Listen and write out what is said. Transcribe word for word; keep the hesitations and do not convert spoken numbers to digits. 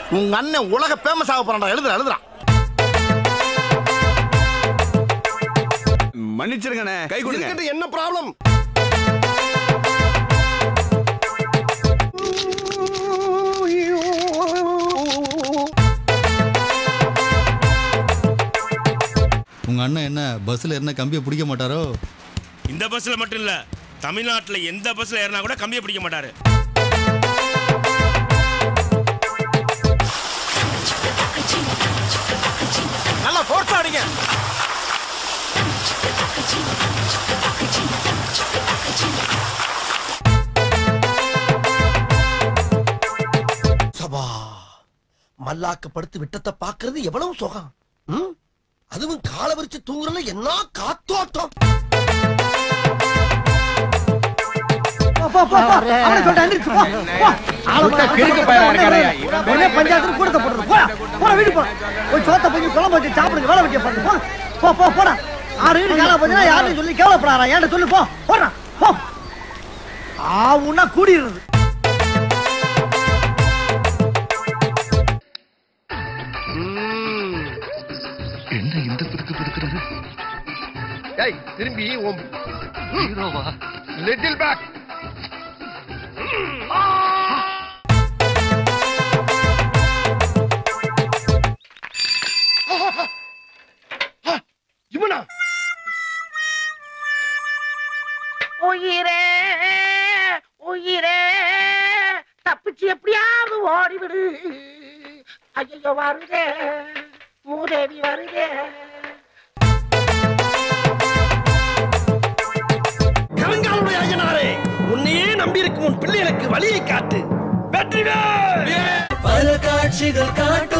உங்க அண்ணன் உலக ஃபேமஸ் ஆக போறான்டா. எழுதுற எழுதுறான். மன்னிச்சிருங்கண்ணே, கை கொடுங்க. என்ன ப்ராப்ளம்? உங்க அண்ணன் என்ன பஸ்ல என்ன கம்பியை பிடிக்க மாட்டாரோ? இந்த பஸ்ல மட்டும் இல்ல, தமிழ்நாட்டுல எந்த பஸ்ல ஏறினா கூட கம்பியை பிடிக்க மாட்டாரு. நல்லா ஃபோர்ஸ் ஆடுங்க. சபா மல்லாக்க படுத்து விட்டத்தை பாக்குறது எவ்வளவு சுகம். அதுவும் கால விரிச்சு தூங்குறல என்ன காத்தோட்டம். பஞ்சாயத்து கூடத்தை போடுறது வீடு போற சோத்த போய் குழம்பு வச்சு சாப்பிடுங்க. வேலை வைக்க பாருங்க. போ போ போடா. ஆறு வீடு காலா போச்சுன்னா யாரும் சொல்லி கேவலப்படாரா? ஏன்ட சொல்லு. போ போடுறான். போ ஆவுன்னா கூடிடுறது. என்ன இந்த பிறகு பிறக்கிறது? ஏய் திரும்பி ஓம் ஹீரோவா லிட்டில் பேக். யுமனா உயிரே உயிரே தப்பிச்சு எப்படியாவது ஓடிவிடு. ஐயோ வருதே மூதேவி வருதே. கலங்காலுடைய ஐயனாரே, உன்னையே நம்பி இருக்கும் உன் பிள்ளைகளுக்கு வழியை காட்டு. வெற்றிவேல். பல காட்சிகள் காட்டு